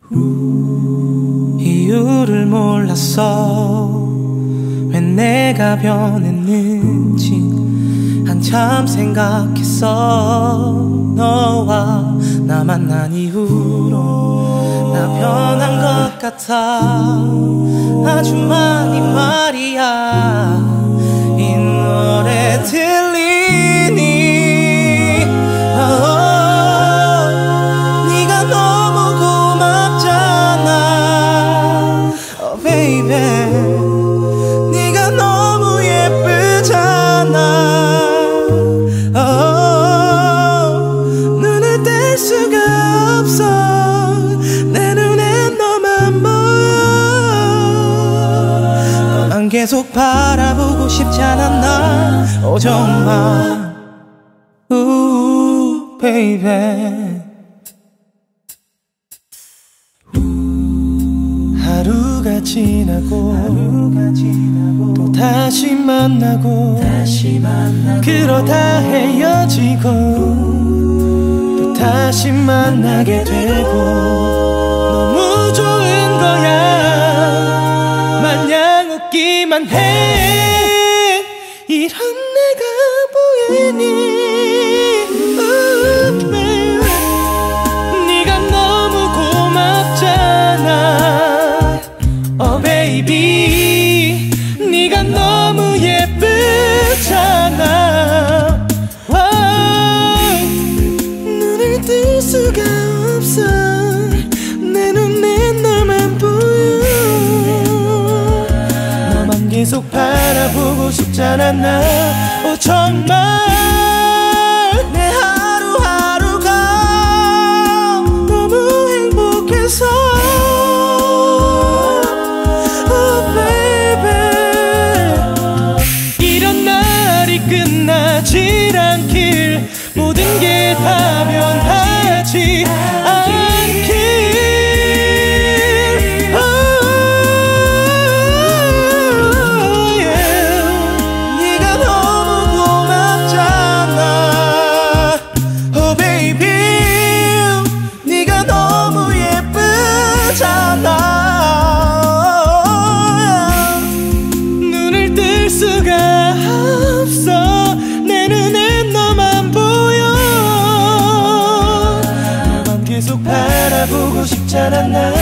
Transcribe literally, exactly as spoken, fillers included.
이유를 몰랐어. 왜 내가 변했는지 한참 생각했어. 너와 나 만난 이후로 나 변한 것 같아. 아주 많이 말이야. 이 노래 들리니 네가 너무 예쁘잖아. oh, 눈을 뗄 수가 없어. 내 눈엔 너만 보여. 너만 계속 바라보고 싶지 않았나. oh, 정말 ooh, baby. 하루가 지나고, 하루가 지나고 또 다시 만나고, 다시 만나고 그러다 헤어지고 또 다시 만나게 되고. 너무 좋은 거야. 마냥 웃기만 해. 이런 내가 보이니. 네가 너무 고맙잖아. Oh baby, 네가 너무 예쁘잖아. wow, 눈을 뜰 수가 없어. 내 눈엔 너만 보여. 너만 계속 바라보고 싶잖아 나. oh, 정말 내 하루하루가 너무 행복해서. 끝나질 않길, 모든 게 다 변하지 않길. oh, yeah. 네가 너무 고맙잖아. oh baby, 네가 너무 예쁘잖아. 눈을 뜰 수가 없어. 내 눈엔 너만 보여. 너만 계속 바라보고 싶잖아 나.